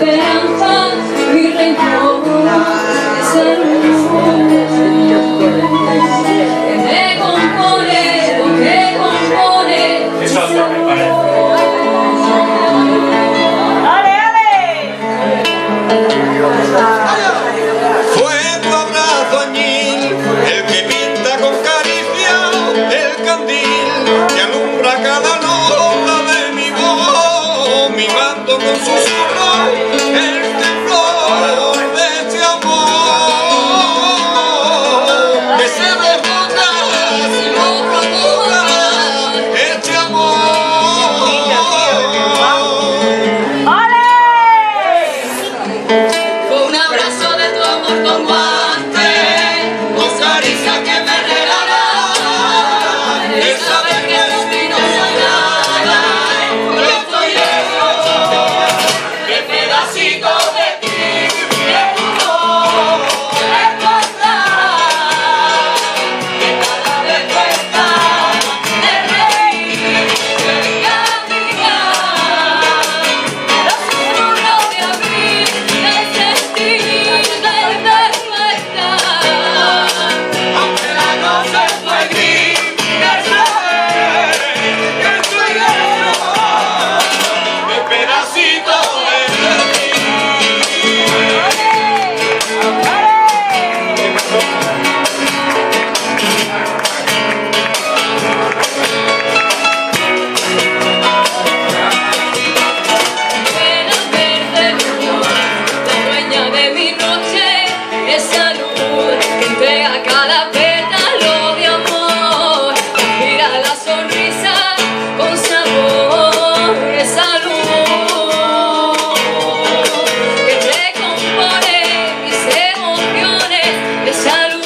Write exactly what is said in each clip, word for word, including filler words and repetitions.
esperanza, mi rencor, esa luz que me compone, lo que compone. Eso se me parece. Fue tu abrazo añil el que pinta con caricia el candil que alumbra cada nota de mi voz, mimando con susurro el temblor de este amor que se desbota si lo provoca este amor. Fue un abrazo de tu amor con guante, con caricia que me regalaba, el saber que de ti no soy nada, yo estoy lejos de pedacitos de ti, de tu voz, de tu andar, que cada vez cuesta de reír, de caminar, los susurros de abril, de sentir, de despertar. Aunque la noche fue gris, de saber que estoy lejos de pedacitos de ti. Puedo verte luz, la dueña de mi noche, esa luz que entrega cada pétalo de amor, mira la sonrisa con sabor, esa luz que recompone mis emociones, esa luz.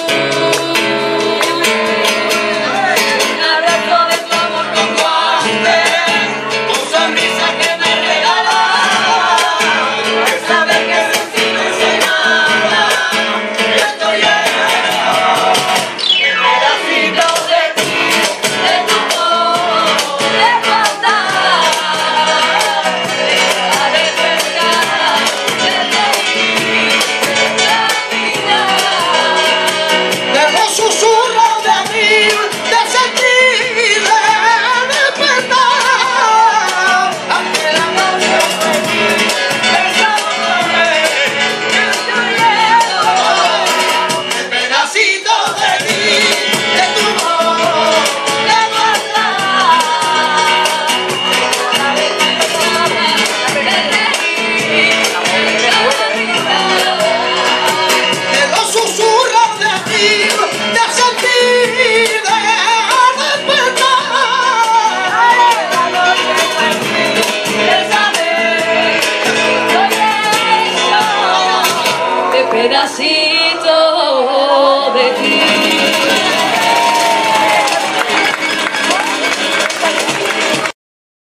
Un abrazo de tu amor con guante, con sonrisa que me regalaba, el saber que sin ti no soy nada, que estoy lejos de pedacitos de ti, de tu voz, de tu andar, de cada despertar, de reír, de caminar. De los susurros de abril, de sentir, de despertar. Aunque la noche fue gris, de saber que estoy lejos de pedacitos de ti, de tu voz, de tu andar. Cada vez pensaba de reír, de caminar. De los susurros de abril, de sentir, de despertar. La noche fue gris, de saber que estoy lejos de pedacitos de ti.